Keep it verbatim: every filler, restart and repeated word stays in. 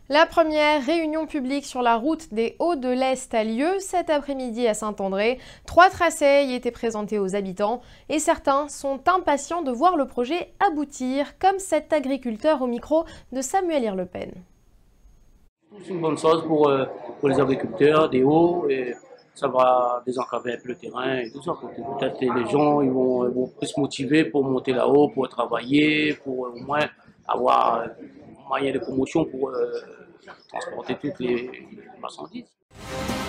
La première réunion publique sur la route des Hauts de l'Est a lieu cet après-midi à Saint-André. Trois tracés y étaient présentés aux habitants et certains sont impatients de voir le projet aboutir, comme cet agriculteur au micro de Samuel Irlepen. C'est une bonne chose pour, euh, pour les agriculteurs des Hauts et ça va désencaver un peu le terrain et tout ça. Peut-être que les gens ils vont, vont plus se motiver pour monter là-haut, pour travailler, pour au moins avoir un moyen de promotion pour euh, transporter toutes les marchandises.